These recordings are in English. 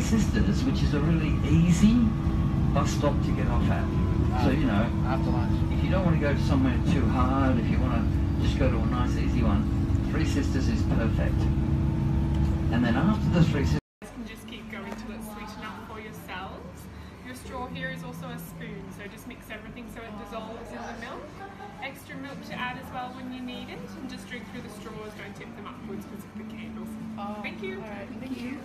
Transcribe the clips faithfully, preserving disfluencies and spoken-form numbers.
Sisters, which is a really easy bus stop to get off at. So, you know, after lunch. If you don't want to go somewhere too hard, if you want to just go to a nice easy one, Three Sisters is perfect. And then after the Three Sisters, You can just keep going till it's sweet enough for yourselves. Your straw here is also a spoon, so just mix everything so it dissolves in the milk. Extra milk to add as well when you need it, and just drink through the straws, don't tip them upwards because of the candles. Oh, Thank you. All right, thank you.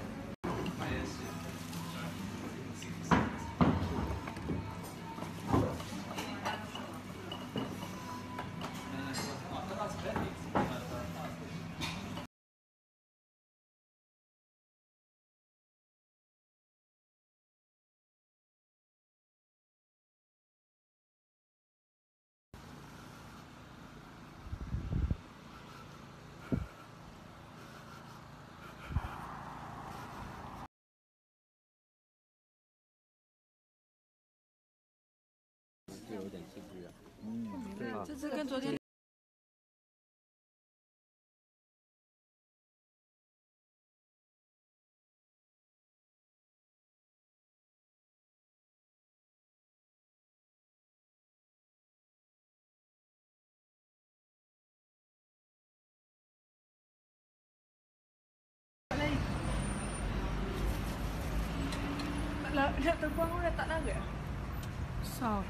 Mm, 这次跟昨天。Nak terbang pun dah tak naga? Besar.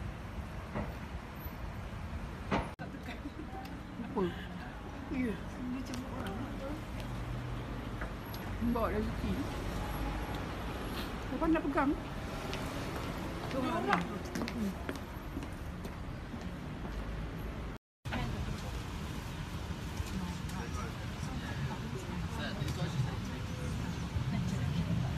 Tak tekan. Apa? Ya, dia cemuk orang. Bawa rezeki. Kapan nak pegang? Tengok lah.